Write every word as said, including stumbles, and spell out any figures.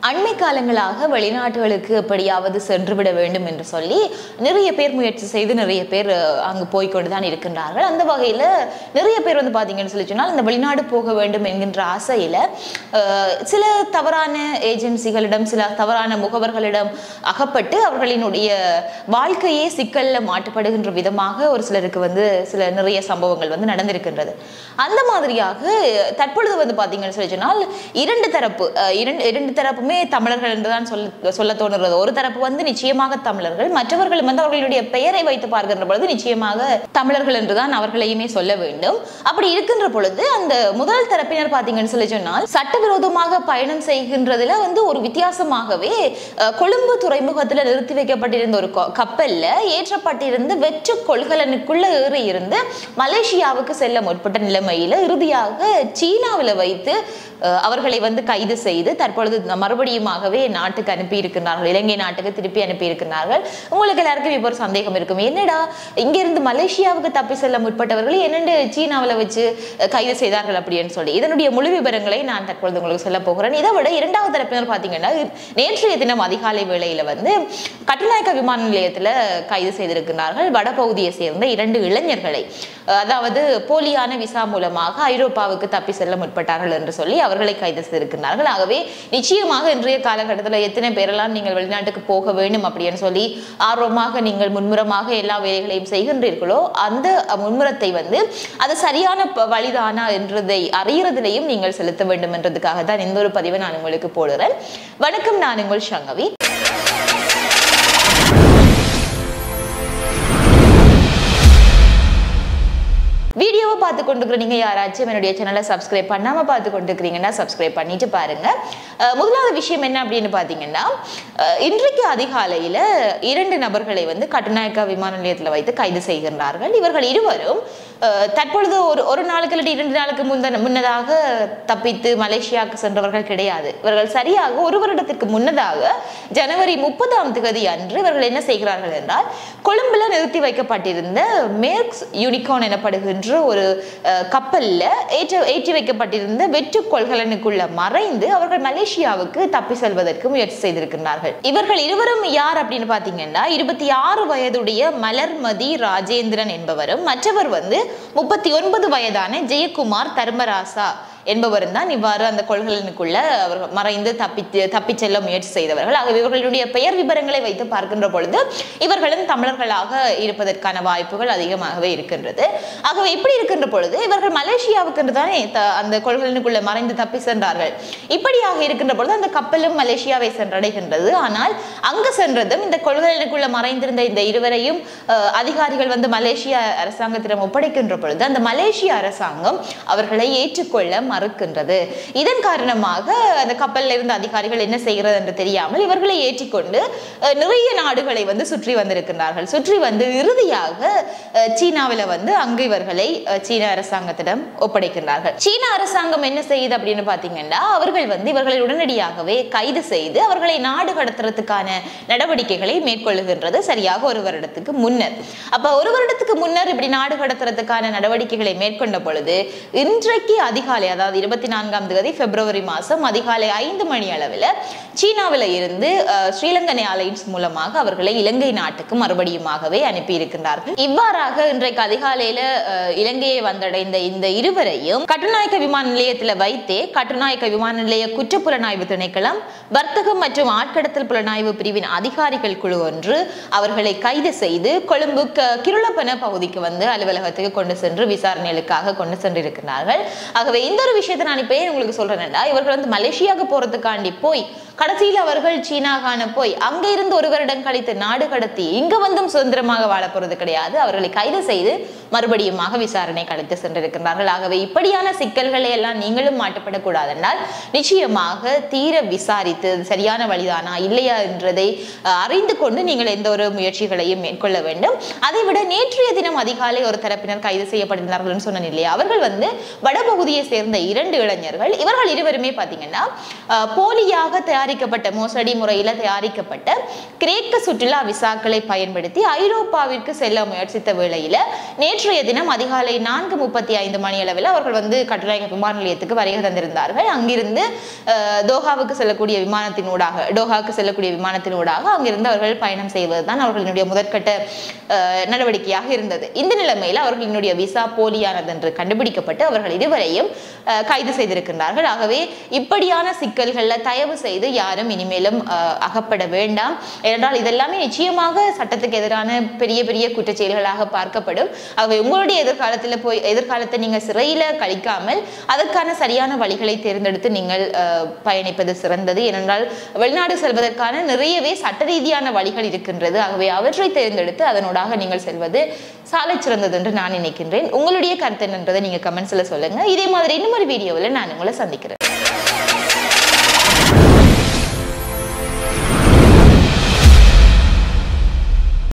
அண்மை காலங்களாக வெளிநாட்டுகளுக்கு எப்படியாவது சென்றுவிட வேண்டும் என்று சொல்லி நிறைய பேர் முயற்சி செய்து நிறைய பேர் அங்கு போய்கொண்டு தான் இருக்கின்றார்கள். அந்த வகையில் நிறைய பேர் வந்து பார்த்தீங்கன்னு சொல்லி சொன்னால் இந்த வெளிநாடு போக வேண்டும் என்கின்ற ஆசையில் சில தவறான ஏஜென்சிகளிடம் சில தவறான முகவர்களிடம் அகப்பட்டு அவர்களினுடைய வாழ்க்கையே சிக்கலில் மாட்டுப்படுகின்ற விதமாக ஒரு சிலருக்கு வந்து சில நிறைய சம்பவங்கள் வந்து நடந்திருக்கின்றது. அந்த மாதிரியாக தற்பொழுது வந்து பார்த்தீங்கன்னு சொல்லி சொன்னால் இரண்டு தரப்பு இரண்டு இரண்டு தரப்புமே தமிழர்கள் என்றுதான் சொல்ல சொல்ல தோணுகிறது. ஒரு தரப்பு வந்து நிச்சயமாக தமிழர்கள், மற்றவர்கள் வந்து அவர்களுடைய பெயரை வைத்து பார்க்கின்ற பொழுது நிச்சயமாக தமிழர்கள் என்றுதான் அவர்களையுமே சொல்ல வேண்டும். அப்படி இருக்கின்ற பொழுது அந்த முதல் தரப்பினர் பார்த்தீங்கன்னு சொல்லி சொன்னால் சட்டவிரோதமாக பயணம் செய்கின்றதுல வந்து ஒரு வித்தியாசமாகவே கொழும்பு துறைமுகத்தில் நிறுத்தி வைக்கப்பட்டிருந்த ஒரு கப்பல்ல ஏற்றப்பட்டிருந்த வெற்று கொள்கலனுக்குள்ள ஏறி இருந்து மலேசியாவுக்கு செல்ல முற்பட்ட நிலைமையில இறுதியாக சீனாவில் வைத்து அவர்களை வந்து கைது செய்து தற்பொழுது மறுபடியுமாகவே நாட்டுக்கு அனுப்பி இருக்கிறார்கள், இலங்கை நாட்டுக்கு திருப்பி அனுப்பி இருக்கிறார்கள். உங்களுக்கு எல்லாருக்கும் இப்போ ஒரு சந்தேகம் இருக்கும், என்னடா இங்கிருந்து மலேசியாவுக்கு தப்பி செல்ல முற்பட்டவர்களை என்னென்று சீனாவில் வச்சு கைது செய்தார்கள் அப்படின்னு சொல்லி இதனுடைய முழு விவரங்களை நான் தற்பொழுது உங்களுக்கு சொல்ல போகிறேன். இதை விட இரண்டாவது தரப்பினர் பார்த்தீங்கன்னா நேற்றைய தினம் அதிகாலை வேளையில வந்து கட்டுநாயக்க விமான நிலையத்தில் கைது செய்திருக்கிறார்கள் வடபகுதியை சேர்ந்த இரண்டு இளைஞர்களை. அதாவது போலியான விசா மூலமாக ஐரோப்பாவுக்கு தப்பி செல்ல முற்பட்டார்கள் என்று சொல்லி அவர்களை கைது செய்திருக்கிறார்கள். ஆகவே நிச்சயமாக இன்றைய காலகட்டத்தில் எத்தனை பேரெல்லாம் நீங்கள் வெளிநாட்டுக்கு போக வேண்டும் அப்படின்னு சொல்லி ஆர்வமாக நீங்கள் முன்முறமாக எல்லா வேலைகளையும் செய்கின்றீர்களோ அந்த முன்முறத்தை வந்து அது சரியான வழிதானா என்றதை அறியறதிலையும் நீங்கள் செலுத்த வேண்டும் என்றதுக்காக தான் இந்த ஒரு பதிவை நான் உங்களுக்கு போடுறேன். வணக்கம், நான் உங்கள் சங்கவி. வீடியோவை பார்த்து கொண்டிருக்கிற நீங்க யாராச்சும் என்னுடைய சேனலை சப்ஸ்கிரைப் பண்ணாம பார்த்து கொண்டிருக்கிறீங்கன்னா சப்ஸ்கிரைப் பண்ணிட்டு பாருங்க. முதலாவது விஷயம் என்ன அப்படின்னு பாத்தீங்கன்னா, இன்றைக்கு அதிகாலையில இரண்டு நபர்களை வந்து கட்டுநாயக்கா விமான நிலையத்தில் வைத்து கைது செய்கின்றார்கள். இவர்கள் இருவரும் தற்பொழுது ஒரு ஒரு நாளுக்கு இல்லாட்டி இரண்டு நாளுக்கு முன்ன முன்னதாக தப்பித்து மலேசியாவுக்கு சென்றவர்கள் கிடையாது. இவர்கள் சரியாக ஒரு வருடத்திற்கு முன்னதாக ஜனவரி முப்பதாம் தேதி அன்று இவர்கள் என்ன செய்கிறார்கள் என்றால் கொழும்புல நிறுத்தி வைக்கப்பட்டிருந்த மேர்க்ஸ் யூனிகார்ன் எனப்படுகின்ற ஒரு கப்பல்ல ஏற்ற ஏற்றி வைக்கப்பட்டிருந்த வெற்று கொள்கலனுக்குள்ள மறைந்து அவர்கள் மலேசியாவுக்கு தப்பி செல்வதற்கு முயற்சி செய்திருக்கிறார்கள். இவர்கள் இருவரும் யார் அப்படின்னு பாத்தீங்கன்னா, இருபத்தி ஆறு வயதுடைய மலர்மதி ராஜேந்திரன் என்பவரும் மற்றவர் வந்து முப்பத்தி ஒன்பது வயதான ஜெயக்குமார் தர்மராசா என்பவரும் தான் இவ்வாறு அந்த கொள்கலனுக்குள்ள அவர்கள் மறைந்து தப்பி தப்பி செல்ல முயற்சி செய்தவர்கள். ஆகவே இவர்களுடைய பெயர் விவரங்களை வைத்து பார்க்கின்ற பொழுது இவர்களும் தமிழர்களாக இருப்பதற்கான வாய்ப்புகள் அதிகமாகவே இருக்கின்றது. ஆகவே இப்படி இருக்கின்ற பொழுது இவர்கள் மலேசியாவுக்கு தானே அந்த கொள்கலனுக்குள்ள மறைந்து தப்பி சென்றார்கள். இப்படியாக இருக்கின்ற பொழுது அந்த கப்பலும் மலேசியாவை சென்றடைகின்றது. ஆனால் அங்கு சென்றதும் இந்த கொள்கலனுக்குள்ள மறைந்திருந்த இந்த இருவரையும் அதிகாரிகள் வந்து மலேசியா அரசாங்கத்திடம் ஒப்படைக்கின்ற பொழுது அந்த மலேசிய அரசாங்கம் அவர்களை ஏற்றுக்கொள்ள மறுக்கின்றது. இதன் காரணமாக அந்த கப்பலில் இருந்த அதிகாரிகள் என்ன செய்கிறது என்று தெரியாமல் இவர்களை ஏற்றிக்கொண்டு நிறைய நாடுகளை வந்து சுற்றி வந்திருக்கிறார்கள். சுற்றி வந்து இறுதியாக சீனாவில் வந்து அங்கு இவர்களை சீன அரசாங்கத்திடம் ஒப்படைக்கிறார்கள். சீன அரசாங்கம் என்ன செய்யுது அப்படின்னு பாத்தீங்கன்னா, அவர்கள் வந்து இவர்களை உடனடியாகவே கைது செய்து அவர்களை நாடு கடத்துறதுக்கான நடவடிக்கைகளை மேற்கொள்ளுகின்றது சரியாக ஒரு வருடத்துக்கு முன்னர். அப்ப ஒரு வருடத்துக்கு முன்னர் இப்படி நாடு கடத்துறதுக்கான நடவடிக்கைகளை மேற்கொண்ட பொழுது இன்றைக்கு அதிகாலை அதாவது இருபத்தி நான்காம் தேதி பிப்ரவரி மாசம் அதிகாலை ஐந்து மணி அளவில் சீனாவில் இருந்து ஸ்ரீலங்கன் ஏர்லைன்ஸ் மூலமாக அவர்களை இலங்கை நாட்டுக்கு மறுபடியுமாகவே அனுப்பி இருக்கின்றார்கள். இவ்வாறாக இன்றைக்கு அதிகாலையில இலங்கையை வந்தடைந்த இந்த இருவரையும் கட்டுநாயக்க விமான நிலையத்தில் வைத்தே கட்டுநாயக்க விமான நிலைய குற்றப்புலனாய்வு திணைக்களம் வர்த்தகம் மற்றும் ஆட்கடத்தல் புலனாய்வு பிரிவின் அதிகாரிகள் குழு ஒன்று அவர்களை கைது செய்து கொழும்பு கிருளப்பன பகுதிக்கு வந்து அலுவலகத்துக்கு கொண்டு சென்று விசாரணைகளுக்காக கொண்டு சென்றிருக்கிறார்கள். ஆகவே இந்த ஒரு விஷயத்தை நான் இப்ப ஏன் உங்களுக்கு சொல்றேன்னா, இவர்கள் வந்து மலேசியாவுக்கு போறதுக்காண்டி போய் கடைசியில் அவர்கள் சீனா காண போய் அங்க இருந்து ஒரு வருடம் கழித்து நாடு கடத்தி இங்க வந்தும் சுதந்திரமாக வாழ போறது கிடையாது. அவர்களை கைது செய்து மறுபடியுமாக விசாரணை கழித்து சென்றிருக்கிறார்கள். ஆகவே இப்படியான சிக்கல்களை எல்லாம் நீங்களும் மாட்டப்படக்கூடாது என்றால் நிச்சயமாக தீர விசாரித்து சரியான வழிதானா இல்லையா என்றதை அறிந்து கொண்டு நீங்கள் எந்த ஒரு முயற்சிகளையும் மேற்கொள்ள வேண்டும். அதை விட நேற்றைய தினம் அதிகாலை ஒரு தரப்பினர் கைது செய்யப்பட்டிருந்தார்கள் சொன்னேன் இல்லையா, அவர்கள் வந்து வடபகுதியை சேர்ந்த இரண்டு இளைஞர்கள். இவர்கள் இருவருமே பாத்தீங்கன்னா போலியாக தயார் தயாரிக்கப்பட்ட மோசடி முறையில் தயாரிக்கப்பட்ட கிரேக்க சுற்றுலா விசாக்களை பயன்படுத்தி ஐரோப்பாவிற்கு செல்ல முயற்சித்த வேளையில் நேற்றைய தினம் அதிகாலை நான்கு முப்பத்தி ஐந்து மணி அளவில் அவர்கள் வந்து கட்டுநாயக்க விமான நிலையத்துக்கு வருகை தந்திருந்தார்கள். அங்கிருந்து தோஹாவுக்கு செல்லக்கூடிய விமானத்தினூடாக டோஹாவுக்கு செல்லக்கூடிய விமானத்தினூடாக அங்கிருந்து அவர்கள் பயணம் செய்வதுதான் அவர்களுடைய முதற்கட்ட நடவடிக்கையாக இருந்தது. இந்த நிலைமையில் அவர்களினுடைய விசா போலியானது என்று கண்டுபிடிக்கப்பட்டு அவர்கள் இருவரையும் கைது செய்திருக்கின்றார்கள். ஆகவே இப்படியான சிக்கல்களில் தயவு செய்து யாரும் இனிமேலும் அகப்பட வேண்டாம். ஏனென்றால் இதெல்லாமே நிச்சயமாக சட்டத்துக்கு எதிரான பெரிய பெரிய குற்றச்செயல்களாக பார்க்கப்படும். ஆகவே உங்களுடைய எதிர்காலத்தில் போய் எதிர்காலத்தை நீங்கள் சிறையில் கழிக்காமல் அதற்கான சரியான வழிகளை தேர்ந்தெடுத்து நீங்கள் பயணிப்பது சிறந்தது. ஏனென்றால் வெளிநாடு செல்வதற்கான நிறையவே சட்ட ரீதியான வழிகள் இருக்கின்றது. ஆகவே அவற்றை தேர்ந்தெடுத்து அதனூடாக நீங்கள் செல்வது சாலை சிறந்தது என்று நான் நினைக்கின்றேன். உங்களுடைய கருத்து என்னன்றதை நீங்க கமெண்ட்ஸ்ல சொல்லுங்க. இதே மாதிரி இன்னும் ஒரு வீடியோவில் நான் உங்களை சந்திக்கிறேன்.